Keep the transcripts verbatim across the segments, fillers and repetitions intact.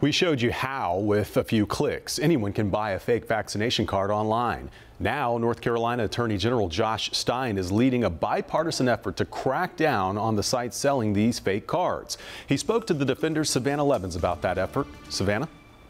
We showed you how, with a few clicks, anyone can buy a fake vaccination card online. Now, North Carolina Attorney General Josh Stein is leading a bipartisan effort to crack down on the sites selling these fake cards. He spoke to the Defender's Savannah Levins about that effort. Savannah?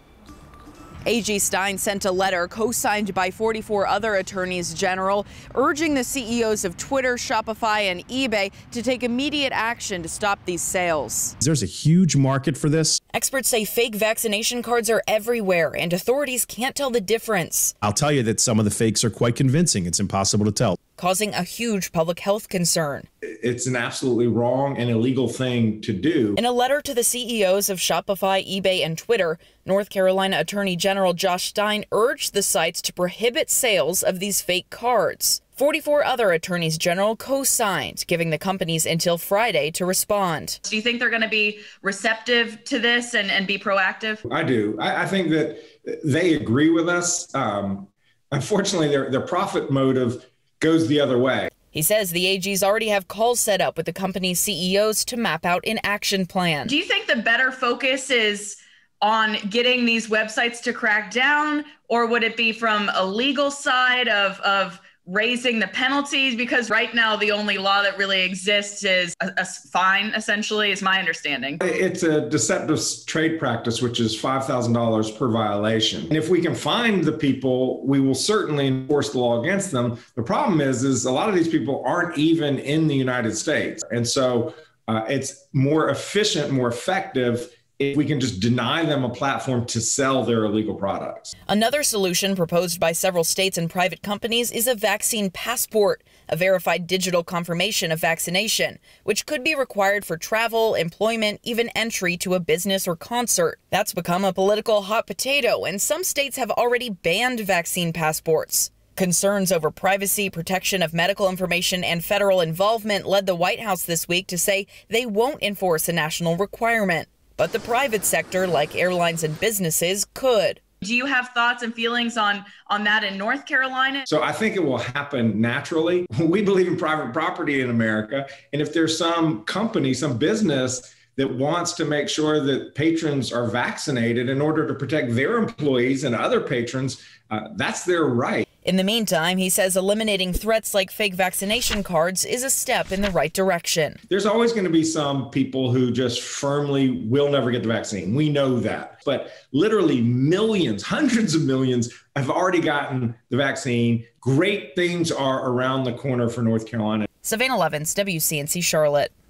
A G Stein sent a letter co-signed by forty-four other attorneys general urging the C E Os of Twitter, Shopify and eBay to take immediate action to stop these sales. There's a huge market for this. Experts say fake vaccination cards are everywhere and authorities can't tell the difference. I'll tell you that some of the fakes are quite convincing. It's impossible to tell. Causing a huge public health concern. It's an absolutely wrong and illegal thing to do. In a letter to the C E Os of Shopify, eBay, and Twitter, North Carolina Attorney General Josh Stein urged the sites to prohibit sales of these fake cards. forty-four other attorneys general co-signed, giving the companies until Friday to respond. Do you think they're going to be receptive to this and, and be proactive? I do. I, I think that they agree with us. Um, unfortunately, their, their profit motive goes the other way. He says the A Gs already have calls set up with the company's C E Os to map out an action plan. Do you think the better focus is on getting these websites to crack down, or would it be from a legal side of, of raising the penalties? Because right now the only law that really exists is a, a fine, essentially, is my understanding. It's a deceptive trade practice, which is five thousand dollars per violation. And if we can find the people, we will certainly enforce the law against them. The problem is, is a lot of these people aren't even in the United States. And so uh, it's more efficient, more effective if we can just deny them a platform to sell their illegal products. Another solution proposed by several states and private companies is a vaccine passport, a verified digital confirmation of vaccination, which could be required for travel, employment, even entry to a business or concert. That's become a political hot potato, and some states have already banned vaccine passports. Concerns over privacy, protection of medical information, and federal involvement led the White House this week to say they won't enforce a national requirement. But the private sector, like airlines and businesses, could. Do you have thoughts and feelings on, on that in North Carolina? So I think it will happen naturally. We believe in private property in America. And if there's some company, some business that wants to make sure that patrons are vaccinated in order to protect their employees and other patrons, uh, that's their right. In the meantime, he says eliminating threats like fake vaccination cards is a step in the right direction. There's always going to be some people who just firmly will never get the vaccine. We know that. But literally millions, hundreds of millions have already gotten the vaccine. Great things are around the corner for North Carolina. Savannah Levins, W C N C Charlotte.